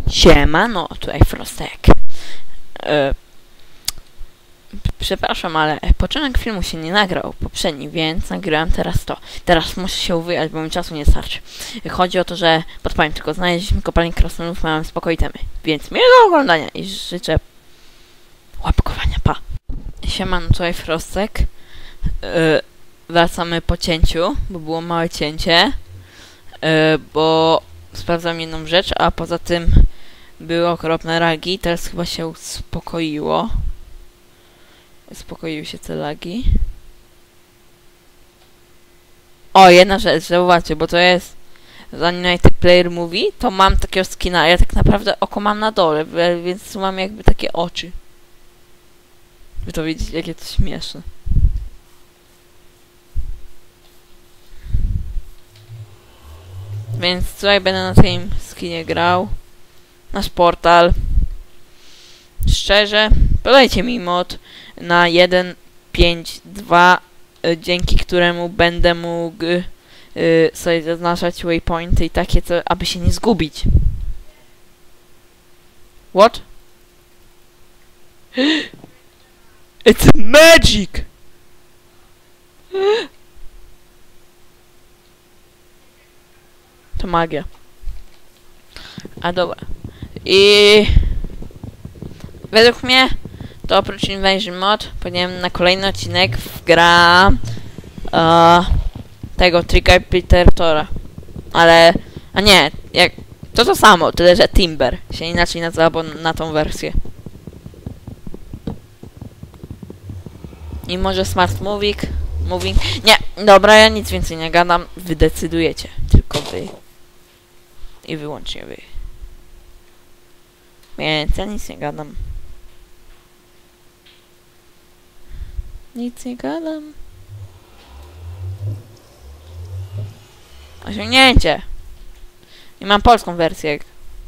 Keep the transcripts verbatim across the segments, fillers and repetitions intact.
Siema, no tutaj Frostek. E, przepraszam, ale początek filmu się nie nagrał poprzedni, więc nagrałem teraz to. Teraz muszę się uwijać, bo mi czasu nie starczy. Chodzi o to, że podpowiem tylko, znaleźliśmy kopalnię krasnoludów, mamy spokój temy. Więc miłego oglądania i życzę łapkowania, pa. Siema, no tutaj Frostek. E, wracamy po cięciu, bo było małe cięcie. E, bo sprawdzam jedną rzecz, a poza tym były okropne lagi, teraz chyba się uspokoiło. Uspokoiły się te lagi. O, jedna rzecz, zauważcie, bo to jest z Animated Player Movie, to mam takiego skina, ja tak naprawdę oko mam na dole, więc tu mam jakby takie oczy. Wy to widzicie, jakie to śmieszne. Więc tutaj będę na tym skinie grał. Nasz portal. Szczerze, podajcie mi mod na jeden pięć dwa, y, dzięki któremu będę mógł y, sobie zaznaczać waypointy i takie, co, aby się nie zgubić. What? It's magic! To magia. A dobra. I według mnie to oprócz Invasion Mod powinienem na kolejny odcinek wgra uh, tego Tricka Predatora. Ale, a nie, jak to to samo, tyle że Timber się inaczej nazywa, bo na tą wersję. I może Smart Moving, Moving. Nie, dobra, ja nic więcej nie gadam, wy decydujecie, tylko wy. I wyłącznie wy. Więc ja nic nie gadam. Nic nie gadam. Osiągnięcie. I mam polską wersję.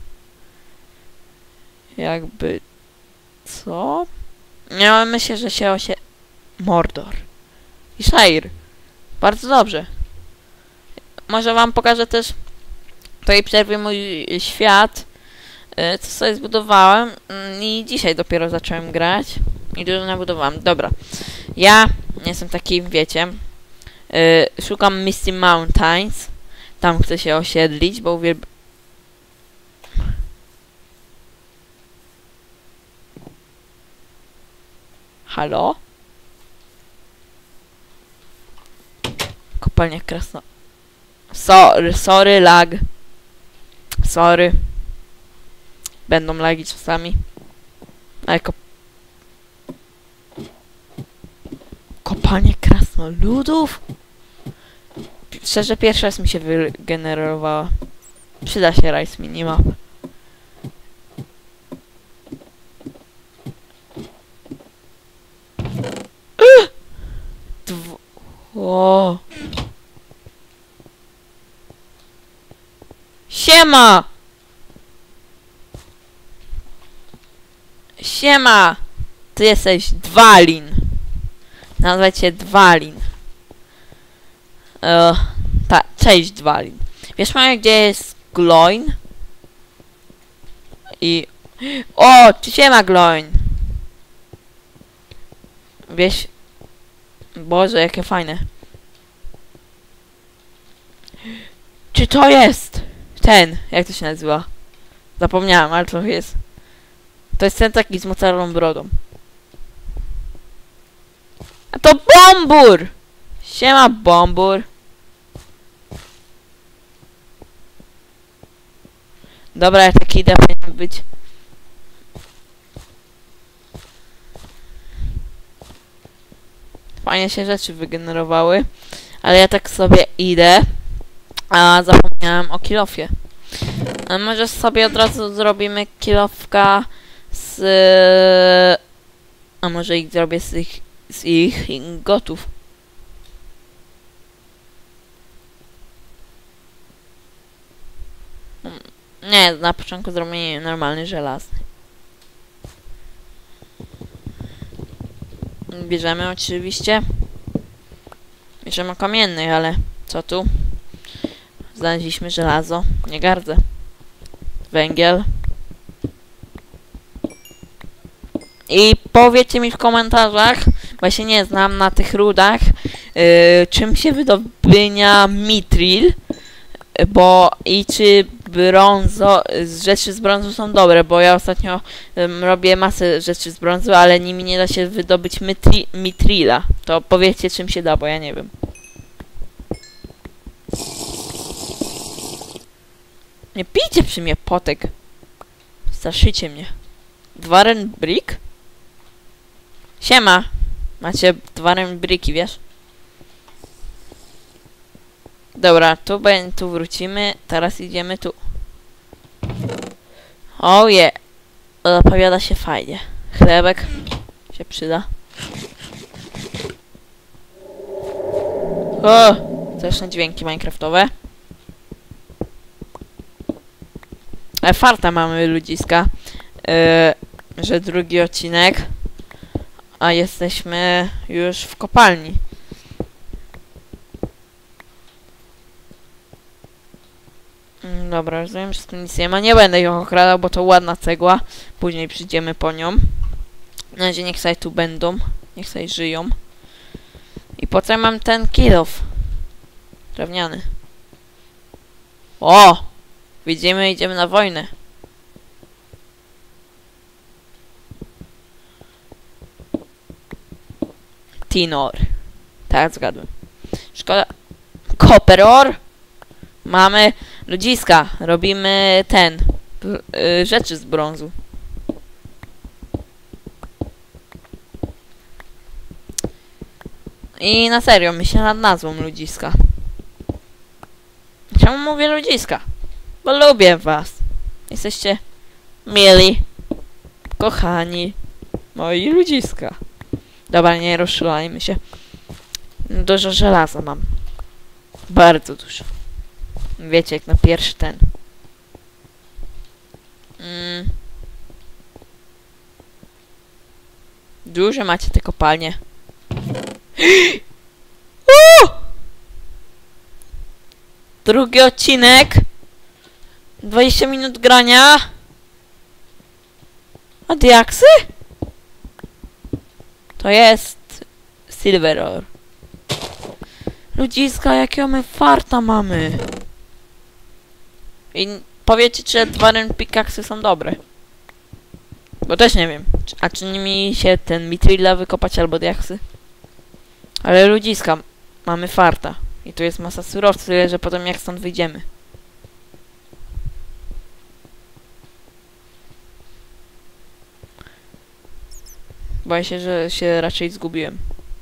Jakby... Co? Ja myślę, że się osie... Mordor. I Shire. Bardzo dobrze. Może wam pokażę też w tej przerwie mój świat, co sobie zbudowałem i dzisiaj dopiero zacząłem grać i dużo nabudowałem. Dobra, ja jestem taki, wiecie, yy, szukam Misty Mountains, tam chcę się osiedlić, bo uwielbiam. Halo? Kopalnia krasno... Sorry, sorry, lag. Sorry. Będą lagi czasami. Ale kop... Kopalnie krasnoludów? Szczerze, pierwszy raz mi się wygenerowała. Przyda się Rise Minimap. Dw... O. Siema! Siema! Ty jesteś Dwalin. Nazwę cię Dwalin. Uh, tak, cześć Dwalin. Wiesz może gdzie jest Gloin? I... O! Czy siema Gloin? Wiesz... Boże, jakie fajne. Czy to jest? Ten, jak to się nazywa? Zapomniałem, ale to jest... To jest ten taki z mocarną brodą. A to Bombur! Siema Bombur. Dobra, ja taki idę, powinien być. Fajnie się rzeczy wygenerowały. Ale ja tak sobie idę. A zapomniałem o kilofie. A może sobie od razu zrobimy kilofka z... A może ich zrobię z ich, z ich gotów. Nie, na początku zrobimy normalny żelazny. Bierzemy oczywiście. Bierzemy kamienny, ale co tu? Znaleźliśmy żelazo. Nie gardzę. Węgiel. I powiedzcie mi w komentarzach, bo ja się nie znam na tych rudach, yy, czym się wydobynia mitril, bo i czy brązo, rzeczy z brązu są dobre, bo ja ostatnio um, robię masę rzeczy z brązu, ale nimi nie da się wydobyć mitri, mitrila. To powiedzcie, czym się da, bo ja nie wiem. Nie pijcie przy mnie, potek. Straszycie mnie. Dwaren brick? Siema. Macie dwaren bricki, wiesz? Dobra, tu, tu wrócimy. Teraz idziemy tu. O je. Zapowiada się fajnie. Chlebek się przyda. O! Też na dźwięki minecraftowe. E, farta mamy, ludziska. E, że drugi odcinek. A jesteśmy już w kopalni. Dobra, rozumiem, że tu nic nie ma. Nie będę ją okradał, bo to ładna cegła. Później przyjdziemy po nią. Na razie niech sobie tu będą. Niech sobie żyją. I po co mam ten kill off? Drewniany. O! Widzimy, idziemy na wojnę. Tinor. Tak, zgadłem. Szkoda. Copper ore? Mamy ludziska. Robimy ten. Yy, rzeczy z brązu. I na serio, myślę nad nazwą ludziska. Czemu mówię ludziska? Bo lubię was. Jesteście mili. Kochani. Moi ludziska. Dobra, nie rozszalajmy się. Dużo żelaza mam. Bardzo dużo. Wiecie, jak na pierwszy ten. Mm. Duże macie te kopalnie. Drugi odcinek. dwadzieścia minut grania. A diaksy? To jest silver ore. Ludziska, jakiego my farta mamy. I powiecie, czy dwaren pickaxy są dobre. Bo też nie wiem. A czy nimi się ten mitrila wykopać albo diaksy? Ale ludziska, mamy farta. I tu jest masa surowców, tyle że potem jak stąd wyjdziemy. Boję się, że się raczej zgubiłem.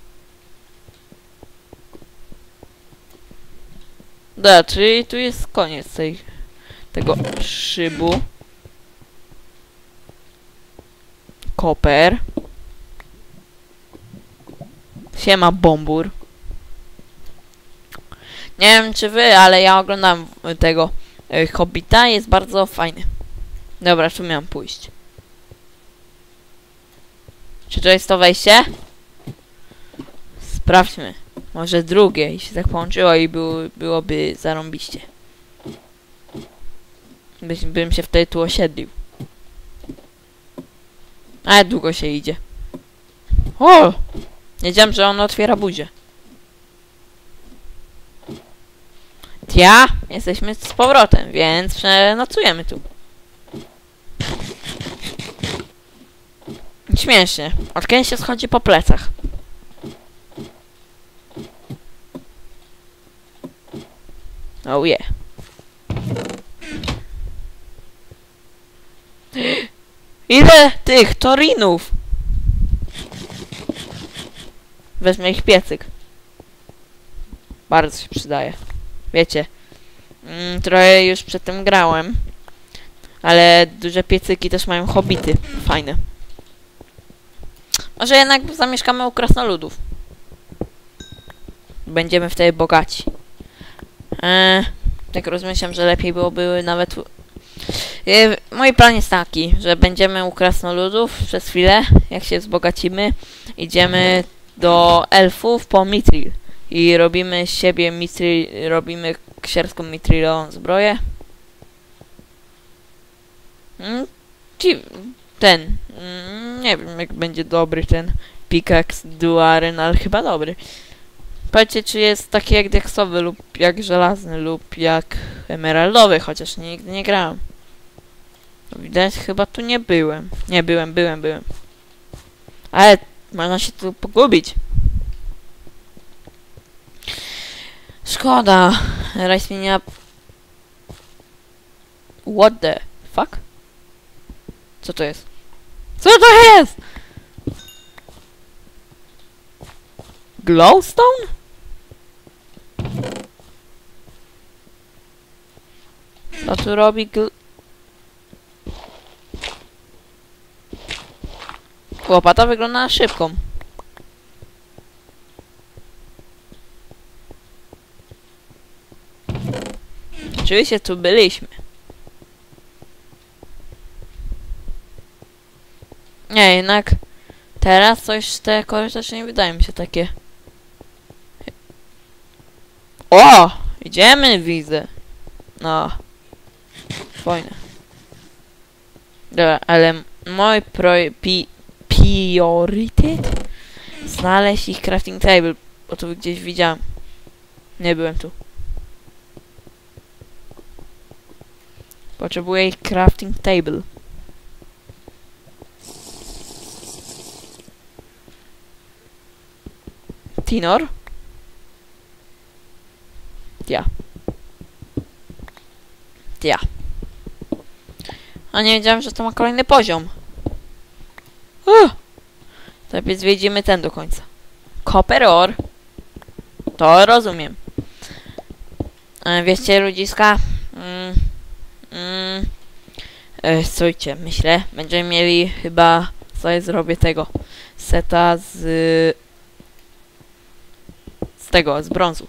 Dobra, czyli tu jest koniec tej, tego szybu. Koper. Siema, bombur. Nie wiem czy wy, ale ja oglądam tego y, Hobbita, jest bardzo fajny. Dobra, tu miałem pójść. Czy to jest to wejście? Sprawdźmy. Może drugie i się tak połączyło i było, byłoby zarąbiście. By, bym się wtedy tu osiedlił. Ale długo się idzie. O! Wiedziałem, że on otwiera buzię. Ja? Jesteśmy z powrotem, więc przenocujemy tu. Śmiesznie. Od kiedy się schodzi po plecach? Oh yeah. Ile tych torinów? Wezmę ich piecyk. Bardzo się przydaje. Wiecie. Mm, trochę już przed tym grałem. Ale duże piecyki też mają hobbity. Fajne. Może jednak zamieszkamy u krasnoludów. Będziemy wtedy bogaci. Eee, tak rozmyślam, że lepiej byłoby nawet... Eee, mój plan jest taki, że będziemy u krasnoludów przez chwilę, jak się wzbogacimy. Idziemy do elfów po mitril. I robimy z siebie mitril... Robimy ksierską mitrilową zbroję. Hmm? Ten... Mm, nie nie wiem, jak będzie dobry ten pickaxe duaren, ale chyba dobry. Powiedzcie, czy jest taki jak diaksowy lub jak żelazny lub jak emeraldowy, chociaż nigdy nie grałem. No widać, chyba tu nie byłem. Nie, byłem, byłem, byłem. Ale można się tu pogubić. Szkoda. Rice minia... What the fuck? Co to jest? Co to jest? Glowstone? Co tu robi gl... Łopata wygląda na szybką. Oczywiście tu byliśmy. Nie, jednak teraz coś te korytarze nie wydają mi się takie. O! Idziemy, widzę. No. Fajne. Dobra, ale mój pro... Pi, priorytet? Znaleźć ich crafting table. Bo to gdzieś widziałem. Nie byłem tu. Potrzebuję ich crafting table. Tinor? Ja. Ja. A nie wiedziałem, że to ma kolejny poziom. Uh! Lepiej zwiedzimy ten do końca. Copper ore. To rozumiem. E, wiecie, ludziska? Mm, mm, e, słuchajcie, myślę, będziemy mieli chyba... Co zrobię tego? Seta z... Z tego, z brązu.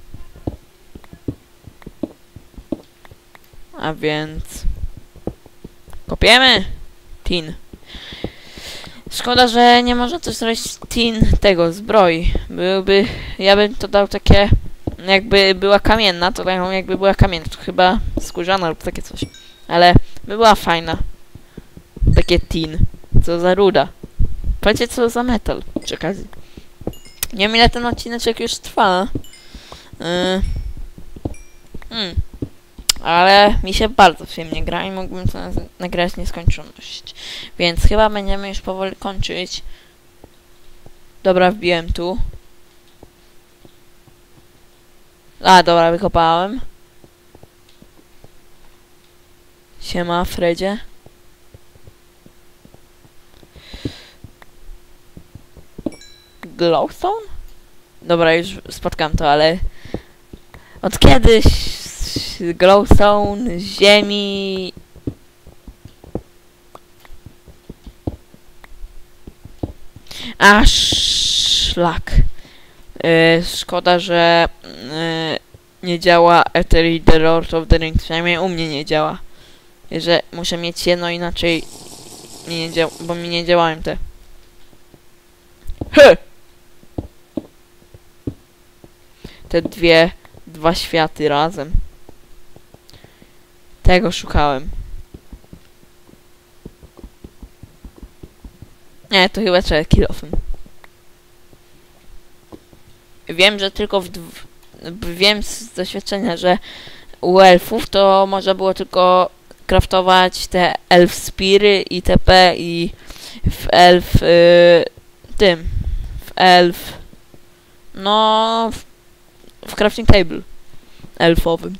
A więc... Kopiemy! Tin. Szkoda, że nie można też zrobić tin tego, zbroi. Byłby... Ja bym to dał takie... Jakby była kamienna, to taką jakby była kamienna. To chyba skórzana lub takie coś. Ale by była fajna. Takie tin. Co za ruda. Powiedzcie, co za metal przy okazji. Nie wiem, ile ten odcineczek już trwa. Yy. Hmm. Ale mi się bardzo przyjemnie gra i mógłbym to nagrać nieskończoność. Więc chyba będziemy już powoli kończyć. Dobra, wbiłem tu. A, dobra, wykopałem. Siema, Fredzie. Glowstone? Dobra, już spotkam to, ale... Od kiedyś... Glowstone, ziemi... A szlak. Yy, szkoda, że yy, nie działa Ethery The Lord of the Rings. Przynajmniej u mnie nie działa. Że muszę mieć jedno, inaczej mi nie działa, bo mi nie działają te. He! Te dwie, dwa światy razem. Tego szukałem. Nie, to chyba trzeba kilofem. Wiem, że tylko w... Wiem z doświadczenia, że u elfów to można było tylko craftować te elf spiry i itp. I w elf... Yy, tym. W elf... No... W, w crafting table. Elfowym.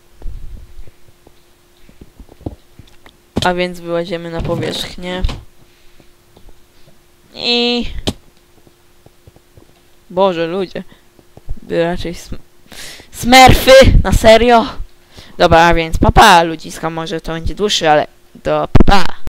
A więc wyłaziemy na powierzchnię. I... Boże, ludzie. By raczej sm smerfy, na serio? Dobra, a więc papa, ludziska, może to będzie dłuższy, ale do papa.